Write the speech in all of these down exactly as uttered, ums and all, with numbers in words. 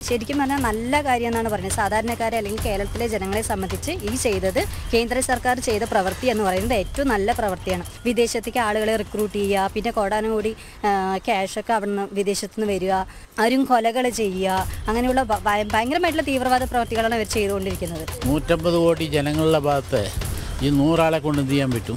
ശരിക്കും പറഞ്ഞാൽ നല്ല കാര്യം എന്നാണ് പറയുന്നത്. സാധാരണക്കാരെ അല്ലെങ്കിൽ കേരളത്തിലെ ജനങ്ങളെ സംബന്ധിച്ച് ഈ ചെയ്തത് കേന്ദ്ര സർക്കാർ ചെയ്ത പ്രവൃത്തി എന്ന് പറയുന്നത് ഏറ്റവും നല്ല പ്രവൃത്തിയാണ്. വിദേശത്തേക്ക് ആളുകളെ റിക്രൂട്ട് ചെയ്യുക, പിന്നെ കോടാനുകൂടി ക്യാഷൊക്കെ അവിടെ നിന്ന് വിദേശത്തു നിന്ന് വരിക, ആരും കൊലകൾ ചെയ്യുക, അങ്ങനെയുള്ള ഭയങ്കരമായിട്ടുള്ള തീവ്രവാദ പ്രവൃത്തികളാണ് ഇവർ ചെയ്തുകൊണ്ടിരിക്കുന്നത്. നൂറ്റമ്പത് കോടി ജനങ്ങളുടെ ഭാഗത്ത് ഈ നൂറാളെ കൊണ്ട് എന്ത് ചെയ്യാൻ പറ്റും?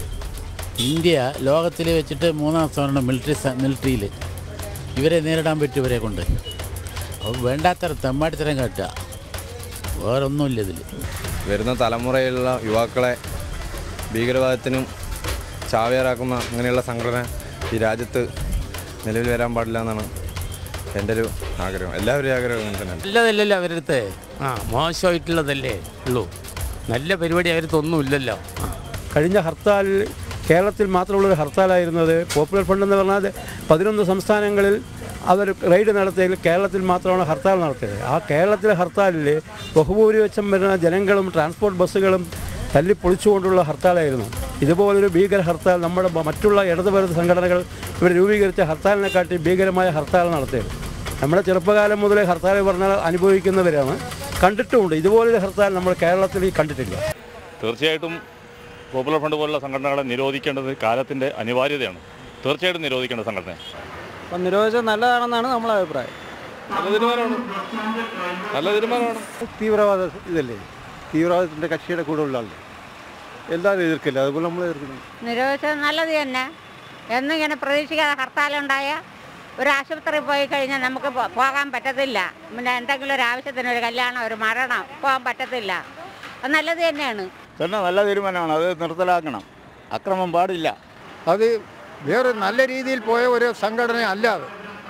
ഇന്ത്യ ലോകത്തിൽ വെച്ചിട്ട് മൂന്നാം സ്ഥാനമാണ് മിലിറ്ററി മിലിറ്ററിയിൽ. ഇവരെ നേരിടാൻ പറ്റും ഇവരെ കൊണ്ട്? അപ്പോൾ വേണ്ടാത്തര തെമ്മാടിത്തരം കാട്ടുക, വേറൊന്നുമില്ല ഇതിൽ. വരുന്ന തലമുറയിലുള്ള യുവാക്കളെ ഭീകരവാദത്തിനും ചാവേറാക്കുന്ന അങ്ങനെയുള്ള സംഘടന ഈ രാജ്യത്ത് നിലവിൽ വരാൻ പാടില്ല എന്നാണ് എൻ്റെ ഒരു ആഗ്രഹം. എല്ലാവരും ആഗ്രഹം അങ്ങനെ തന്നെ. നല്ലതല്ലല്ലോ അവരടുത്ത്, ആ മോശമായിട്ടുള്ളതല്ലേ ഉള്ളൂ. നല്ല പരിപാടി അവരടുത്തൊന്നും ഇല്ലല്ലോ. കഴിഞ്ഞ ഹർത്താൽ കേരളത്തിൽ മാത്രമുള്ളൊരു ഹർത്താലായിരുന്നത്. പോപ്പുലർ ഫ്രണ്ട് എന്ന് പറഞ്ഞാൽ പതിനൊന്ന് സംസ്ഥാനങ്ങളിൽ അവർ റെയ്ഡ് നടത്തിയതിൽ കേരളത്തിൽ മാത്രമാണ് ഹർത്താൽ നടത്തിയത്. ആ കേരളത്തിലെ ഹർത്താലിൽ ബഹുഭൂരിപക്ഷം വരുന്ന ജനങ്ങളും ട്രാൻസ്പോർട്ട് ബസ്സുകളും തല്ലിപ്പൊളിച്ചുകൊണ്ടുള്ള ഹർത്താലായിരുന്നു. ഇതുപോലൊരു ഭീകര ഹർത്താൽ നമ്മുടെ മറ്റുള്ള ഇടതുപരത സംഘടനകൾ ഇവർ രൂപീകരിച്ച ഹർത്താലിനെക്കാട്ടി ഭീകരമായ ഹർത്താൽ നടത്തിയത്. നമ്മുടെ ചെറുപ്പകാലം മുതലേ ഹർത്താൽ പറഞ്ഞാൽ അനുഭവിക്കുന്നവരാണ്, കണ്ടിട്ടുമുണ്ട്. ഇതുപോലൊരു ഹർത്താൽ നമ്മൾ കേരളത്തിൽ കണ്ടിട്ടില്ല. തീർച്ചയായിട്ടും പോപ്പുലർ ഫ്രണ്ട് പോലുള്ള സംഘടനകളെ നിരോധിക്കേണ്ടത് കാലത്തിൻ്റെ അനിവാര്യതയാണ്. തീർച്ചയായിട്ടും നിരോധിക്കേണ്ട സംഘടന. അപ്പം നിരോധിച്ചത് നല്ലതാണെന്നാണ് നമ്മളെ അഭിപ്രായം. നല്ല തീരുമാനമാണ്, നല്ല തീരുമാനമാണ്. തീവ്രവാദ ഇതല്ലേ, തീവ്രവാദത്തിൻ്റെ കക്ഷിയുടെ കൂടെ ഉള്ള ആളല്ലേ, എല്ലാവരും എതിർക്കില്ല, അതുപോലെ നമ്മൾ എതിർക്കുന്നു. നിരോധിച്ചത് നല്ലത് തന്നെ. എന്നിങ്ങനെ പ്രതീക്ഷിക്കാതെ ഹർത്താലുണ്ടായ ഒരു ആശുപത്രിയിൽ പോയി കഴിഞ്ഞാൽ നമുക്ക് പോകാൻ പറ്റത്തില്ല. പിന്നെ എന്തെങ്കിലും ഒരു ആവശ്യത്തിന്, ഒരു കല്യാണം, ഒരു മരണം, പോകാൻ പറ്റത്തില്ല. അത് നല്ലത് തന്നെയാണ്. തന്നെ നല്ല തീരുമാനമാണ്. അത് നിർത്തലാക്കണം. അക്രമം പാടില്ല. അത് വേറെ നല്ല രീതിയിൽ പോയ ഒരു സംഘടന അല്ലാതെ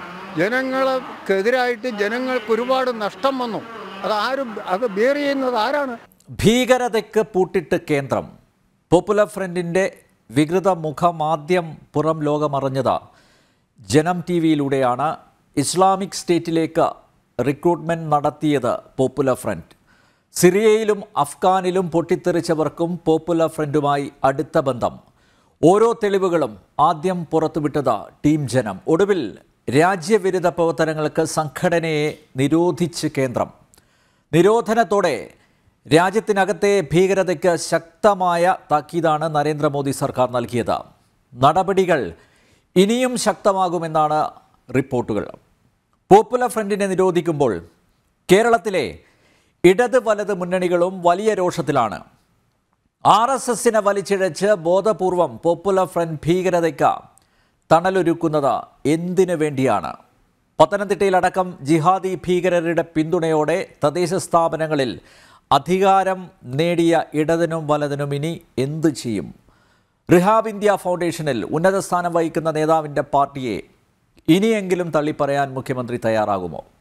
ജനങ്ങൾക്കെതിരായിട്ട് ജനങ്ങൾക്ക് ഒരുപാട് നഷ്ടം വന്നു. അത് ആരും അത് ബെയർ ചെയ്യുന്നത് ആരാണ്? ഭീകരതയ്ക്ക് പൂട്ടിട്ട് കേന്ദ്രം. പോപ്പുലർ ഫ്രണ്ടിൻ്റെ വികൃത മുഖമാദ്യം പുറം ലോകമറിഞ്ഞത് ജനം ടി വിയിലൂടെയാണ്. ഇസ്ലാമിക് സ്റ്റേറ്റിലേക്ക് റിക്രൂട്ട്മെൻറ്റ് നടത്തിയത് പോപ്പുലർ ഫ്രണ്ട്. സിറിയയിലും അഫ്ഗാനിലും പൊട്ടിത്തെറിച്ചവർക്കും പോപ്പുലർ ഫ്രണ്ടുമായി അടുത്ത ബന്ധം. ഓരോ തെളിവുകളും ആദ്യം പുറത്തുവിട്ടത് ടീം ജനം. ഒടുവിൽ രാജ്യവിരുദ്ധ പ്രവർത്തനങ്ങൾക്ക് സംഘടനയെ നിരോധിച്ച് കേന്ദ്രം. നിരോധനത്തോടെ രാജ്യത്തിനകത്തെ ഭീകരതയ്ക്ക് ശക്തമായ താക്കീതാണ് നരേന്ദ്രമോദി സർക്കാർ നൽകിയത്. നടപടികൾ ഇനിയും ശക്തമാകുമെന്നാണ് റിപ്പോർട്ടുകൾ. പോപ്പുലർ ഫ്രണ്ടിനെ നിരോധിക്കുമ്പോൾ കേരളത്തിലെ ഇടത് വലത് മുന്നണികളും വലിയ രോഷത്തിലാണ്. ആർ എസ് എസിനെ വലിച്ചിഴച്ച് ബോധപൂർവം പോപ്പുലർ ഫ്രണ്ട് ഭീകരതയ്ക്ക് തണലൊരുക്കുന്നത് എന്തിനു വേണ്ടിയാണ്? പത്തനംതിട്ടയിലടക്കം ജിഹാദി ഭീകരരുടെ പിന്തുണയോടെ തദ്ദേശ സ്ഥാപനങ്ങളിൽ അധികാരം നേടിയ ഇടതിനും വലതിനും ഇനി എന്തു ചെയ്യും? റിഹാബ് ഇന്ത്യ ഫൗണ്ടേഷനിൽ ഉന്നത സ്ഥാനം വഹിക്കുന്ന നേതാവിൻ്റെ പാർട്ടിയെ ഇനിയെങ്കിലും തള്ളിപ്പറയാൻ മുഖ്യമന്ത്രി തയ്യാറാകുമോ?